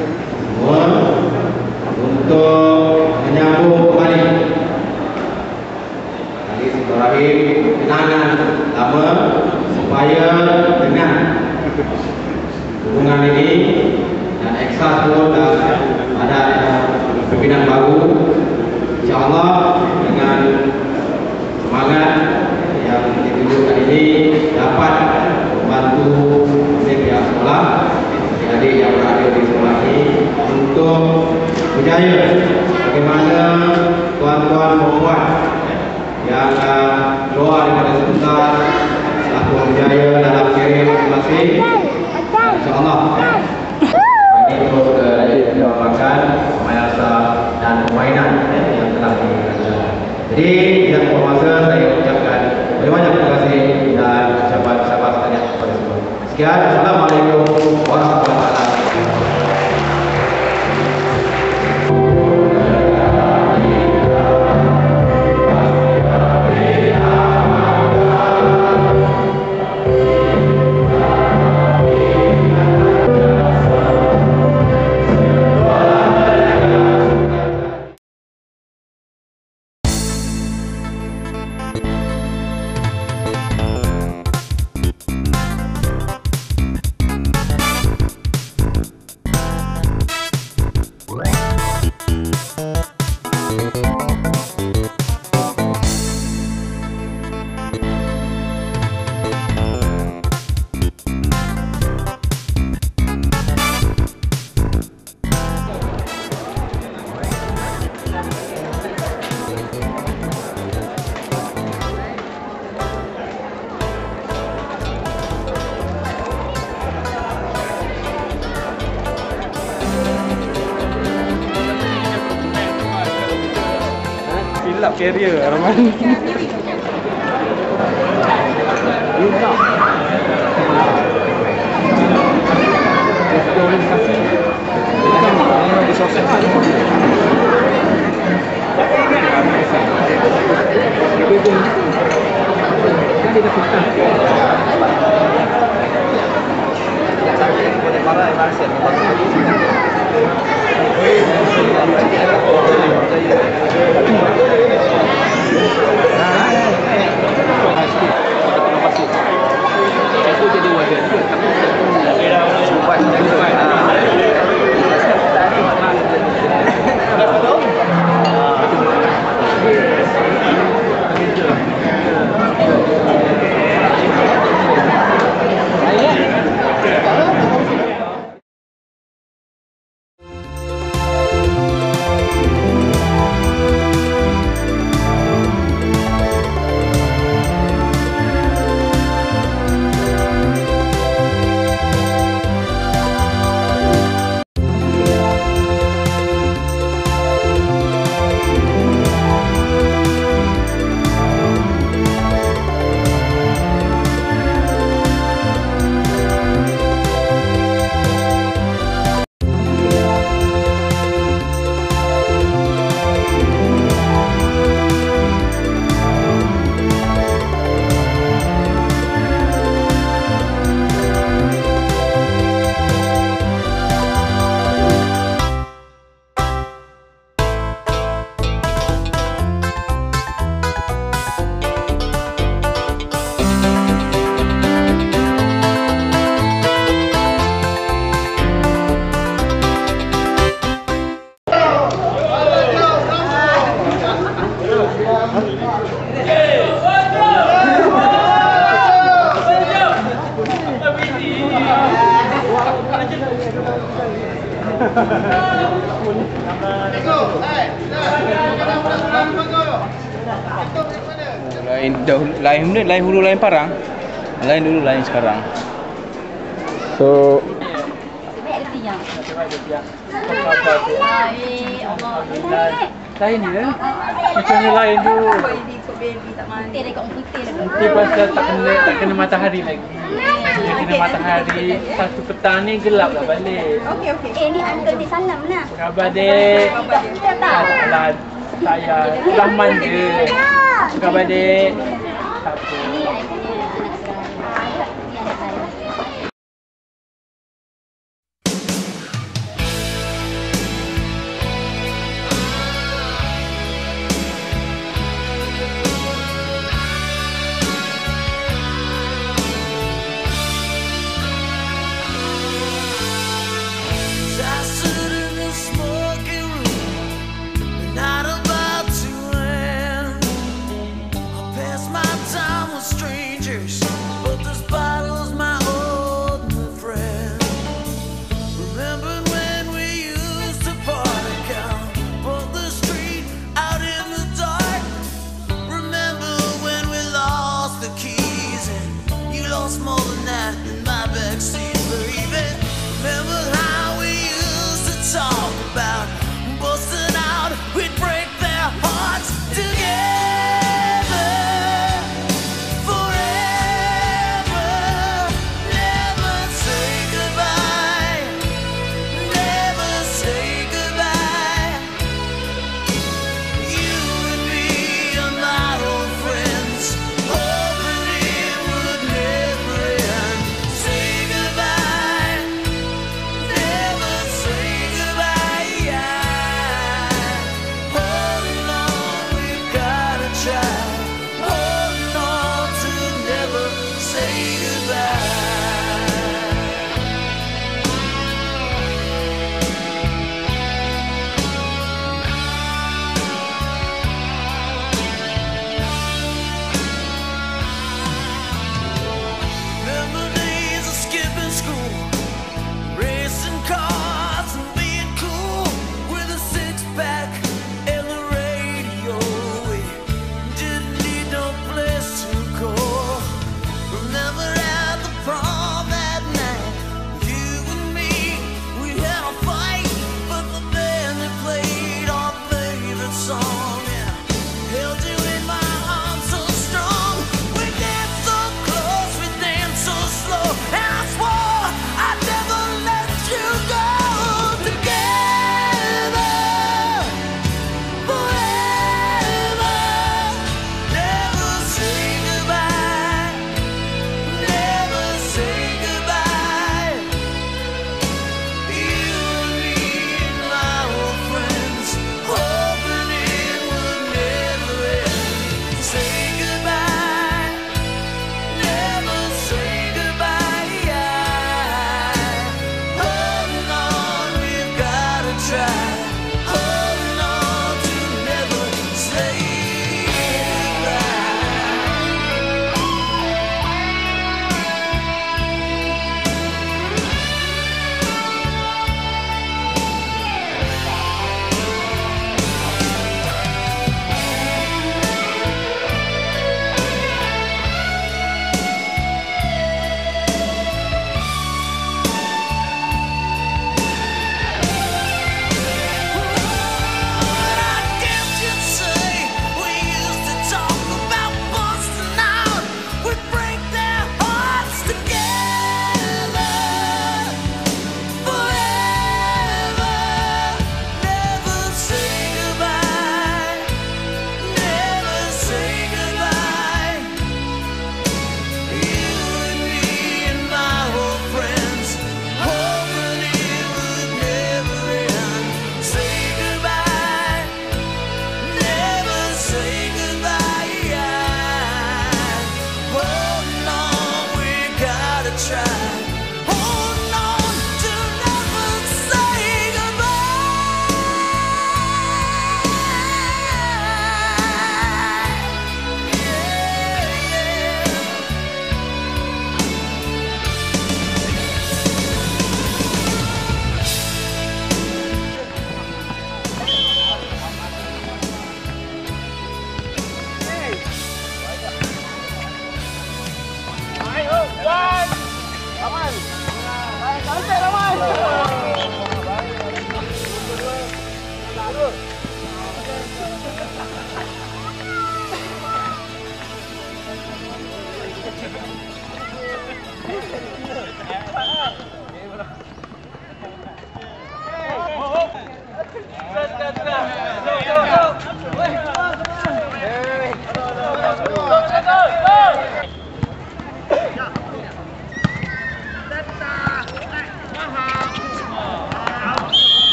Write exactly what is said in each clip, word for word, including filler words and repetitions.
semua untuk menyambung kembali tadi Ibrahim kenangan lama supaya dengan hubungan ini dan Eksas pun dan ada pimpinan baru, insyaAllah dengan semangat yang ditunjukkan ini dapat membantu pihak sekolah, adik-adik yang berada di sekolah ini untuk berjaya bagaimana tuan-tuan perempuan yang uh, keluar daripada sekolah selaku berjaya dalam karier masing-masing, insyaAllah ini terus didoakan pemayasan dan permainan yang telah dilakukan. Jadi tidak bermasa saya ucapkan banyak terima kasih dan sahabat-sahabat sekalian kepada semua. Sekian, Assalamualaikum warahmatullahi wabarakatuh. Silap carrier Arman. Lain dahulu, lain benda, lain hulu, lain parang. Lain dulu, lain sekarang. So lain ni kan? Macam ni lain tu. Nanti pasal tak kena tak kena matahari lagi. Dia kena matahari. Satu petang ni gelap dah balik. Okey okey. Eh ni uncle di salam lah. Khabar dek. Tak saya Rahman je. Khabar dek. Tak apa.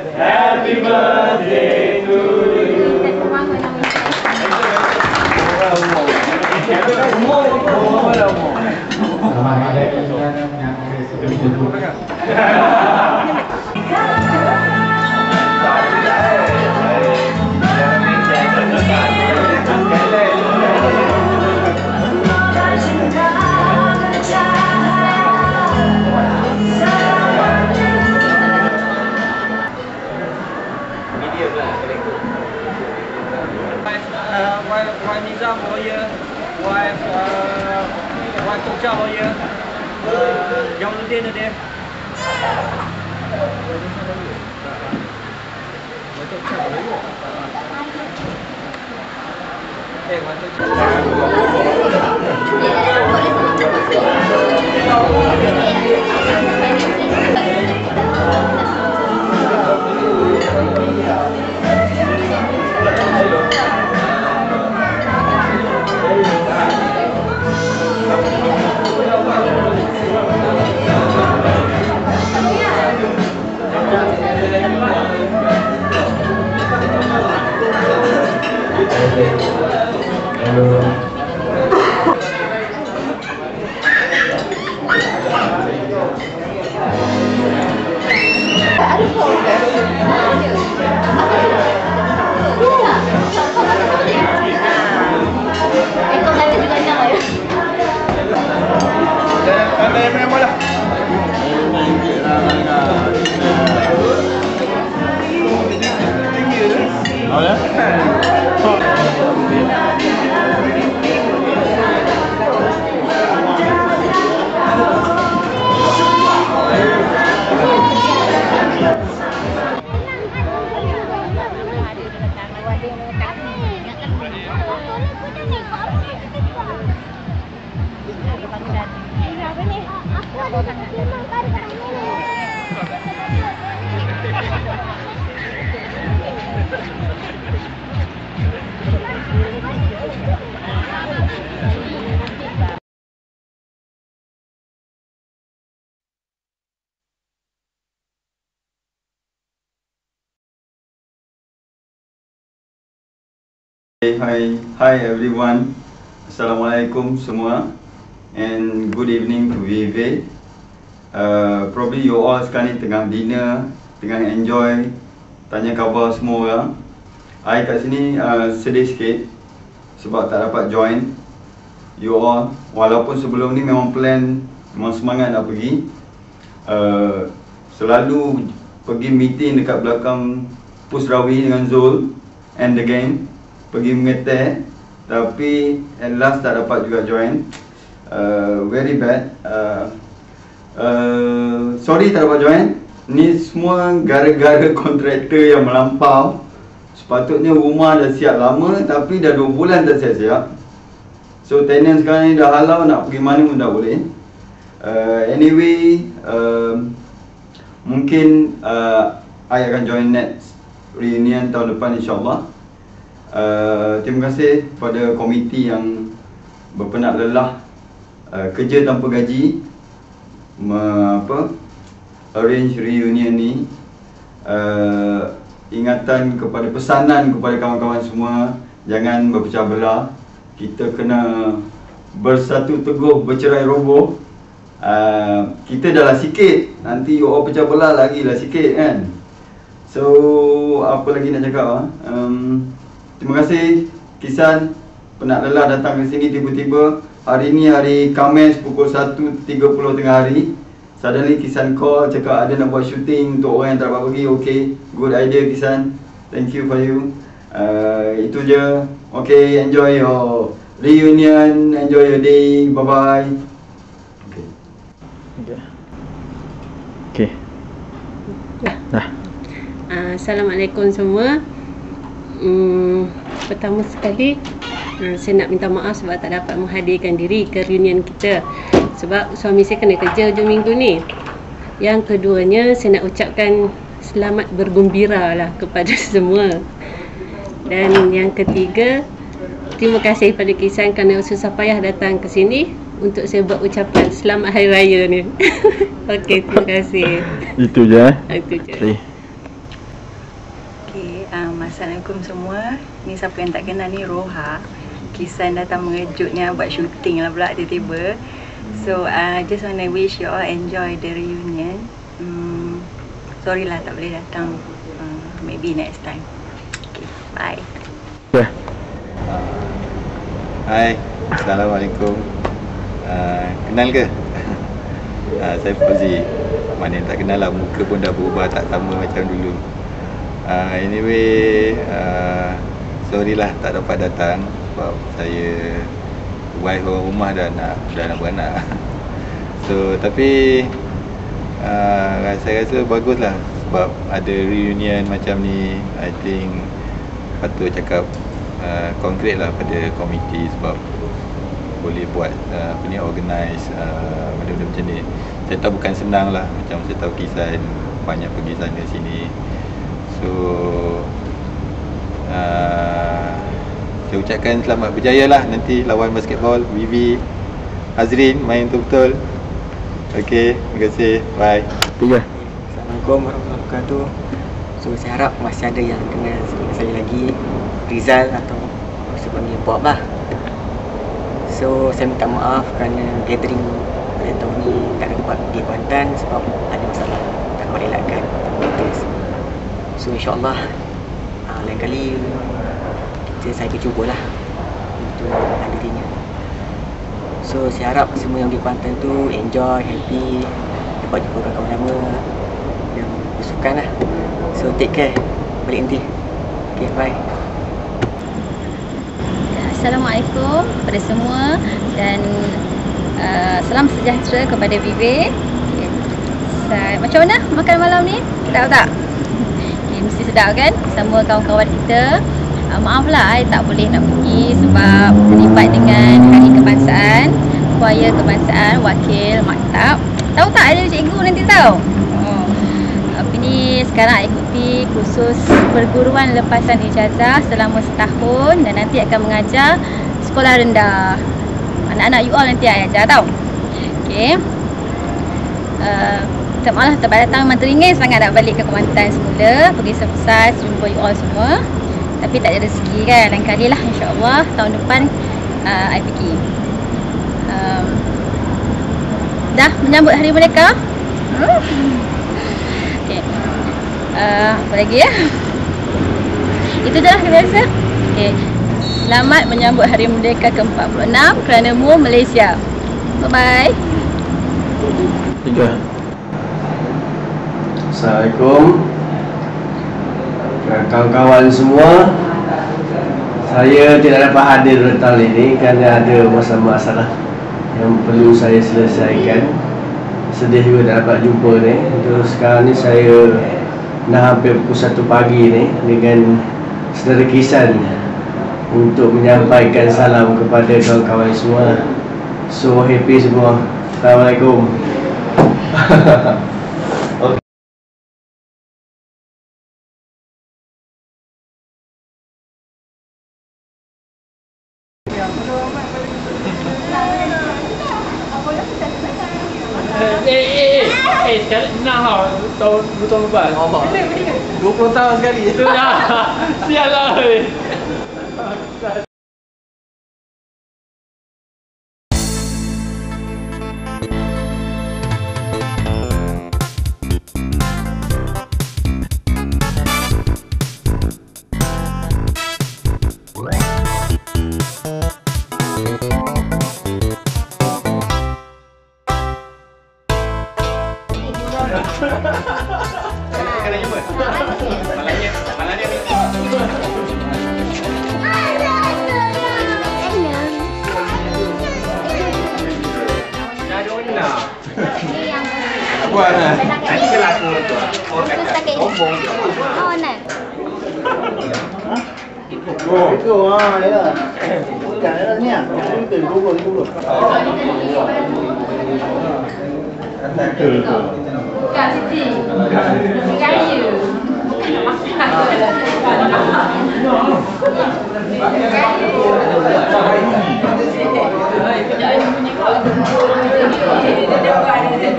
Happy birthday to you. Uh, wife, wife Nizam over here, wife, uh, wife Tokja over here, uh, Jamaluddin ada dia. Wife Tokja over here. Eh, wife Tokja. Hi, hi everyone. Assalamualaikum semua, and good evening to V V. Uh, probably you all sekarang ni tengah dinner, tengah enjoy, tanya khabar semua orang. I kat sini uh, sedih sikit sebab tak dapat join you all. Walaupun sebelum ni memang plan, memang semangat nak pergi. Uh, selalu pergi meeting dekat belakang Pusrawi dengan Zul and the gang, pergi mengetek, tapi at last tak dapat juga join. Uh, very bad. Uh, uh, sorry tak dapat join. Ni semua gara-gara kontraktor yang melampau. Sepatutnya rumah dah siap lama, tapi dah dua bulan tak siap-siap. So tenant sekarang ni dah halau nak pergi mana pun tak boleh. Uh, anyway, uh, mungkin uh, I akan join next reunion tahun depan insyaAllah. Uh, terima kasih kepada komiti yang berpenat lelah uh, kerja tanpa gaji me, apa, arrange reunion ni. Uh, ingatan kepada pesanan kepada kawan-kawan semua, jangan berpecah belah. Kita kena bersatu teguh, bercerai roboh. Uh, kita dah lah sikit, nanti you all pecah belah lagi lah sikit kan. So apa lagi nak cakap ah? Um, Terima kasih Kisan, penat lelah datang ke sini tiba-tiba. Hari ni hari Khamis pukul satu tiga puluh tengah hari. Suddenly Kisan call, cakap ada nak buat shooting untuk orang yang tak dapat pergi. Okay, good idea Kisan. Thank you for you. Uh, itu je. Okay, enjoy your reunion, enjoy your day. Bye-bye. Okay. Okay. Dah. Uh, Assalamualaikum semua. Hmm, pertama sekali uh, saya nak minta maaf sebab tak dapat menghadirkan diri ke reunion kita sebab suami saya kena kerja hujung minggu ni. Yang keduanya, saya nak ucapkan selamat bergembira lah kepada semua. Dan yang ketiga, terima kasih kepada Kisan kerana susah payah datang ke sini untuk saya buat ucapan selamat hari raya ni. Okey, terima kasih. Itu je eh. Itu je. Okay. Okay, um, Assalamualaikum semua. Ni siapa yang tak kenal ni, Roha. Kisan datang mengejutnya buat syuting lah pula tiba-tiba. So, I uh, just wanna wish you all enjoy the reunion. Hmm, sorry lah tak boleh datang. Uh, maybe next time. Okay, bye. Hai, Assalamualaikum. Uh, kenal ke? uh, saya Fauzi. Mana yang tak kenal lah, muka pun dah berubah, tak sama macam dulu. Uh, anyway, uh, sorry lah tak dapat datang sebab saya wife orang rumah dah nak dah nak beranak. So tapi uh, saya rasa bagus lah sebab ada reunion macam ni. I think patut cakap uh, konkret lah pada komiti sebab boleh buat uh, apa ni, organize uh, benda-benda macam ni. Saya tahu bukan senang lah, macam saya tahu Kisan banyak pergi sana sini. So uh, saya ucapkan selamat berjaya lah nanti lawan basketball Vivi Azrin main betul-betul. Okay, terima kasih, bye. Tiga. Assalamualaikum warahmatullahi wabarakatuh. So saya harap masih ada yang kenal saya lagi, Rizal atau saya panggil Bob lah. So saya minta maaf kerana gathering pada tahun ni tak dapat pergi Kuantan sebab ada masalah tak merelakan. So insyaAllah uh, lain kali kita, saya akan cubalah untuk hadirinya. So saya harap semua yang di Kuantan tu enjoy, happy, dapat jumpa kawan-kawan lama yang bersukan lah. So take care, balik nanti. Okay, bye. Assalamualaikum kepada semua dan uh, salam sejahtera kepada Vivi. Okay. Saya, macam mana makan malam ni? Sedap tak? Okay, mesti sedap kan? Sama kawan-kawan kita. Uh, maaf lah, I tak boleh nak pergi sebab terlibat dengan hari kebangsaan, choir kebangsaan, wakil maktab. Tahu tak ada cikgu nanti tahu? Oh. Apa ni, sekarang I ikuti kursus perguruan lepasan ijazah selama setahun dan nanti akan mengajar sekolah rendah. Anak-anak you all nanti I ajar tau. Okay. Uh, tak malah terbaik datang, memang teringin sangat nak balik ke Kuantan semula, pergi surprise jumpa you all semua. Tapi tak ada rezeki kan, lain kali lah insyaAllah tahun depan uh, I pergi. Um, dah menyambut Hari Merdeka. Hmm. Okay. Uh, apa lagi ya? Itu dah lah biasa. Okay. Selamat menyambut Hari Merdeka ke empat puluh enam kerana Mu Malaysia. Bye-bye. Tiga. Assalamualaikum kawan-kawan semua. Saya tidak dapat hadir petang ini kerana ada masalah-masalah yang perlu saya selesaikan. Sedih juga tak dapat jumpa ni. Terus sekarang ni saya dah hampir pukul satu pagi ni dengan saudara Kisan untuk menyampaikan salam kepada kawan-kawan semua. So happy semua. Assalamualaikum. Eh, eh, eh, eh, sekarang nak tahun dua tahun lepas. dua puluh tahun sekali. Sudah. Sialah. Buat lah. Ini kelas tu. Oh, nak. Oh, itu ah, ya. Jangan ni ah. Itu dulu dulu. Kak Siti. Gayu.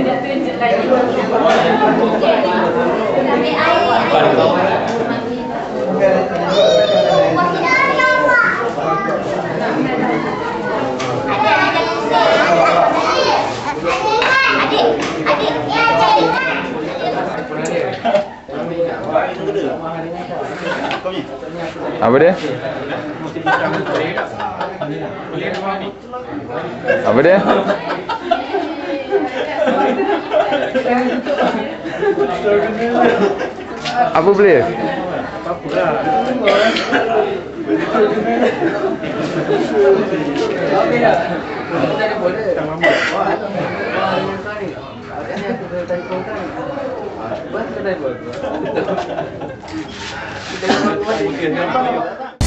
Tapi I Apa dia? Apa dia? Apa boleh? Apa?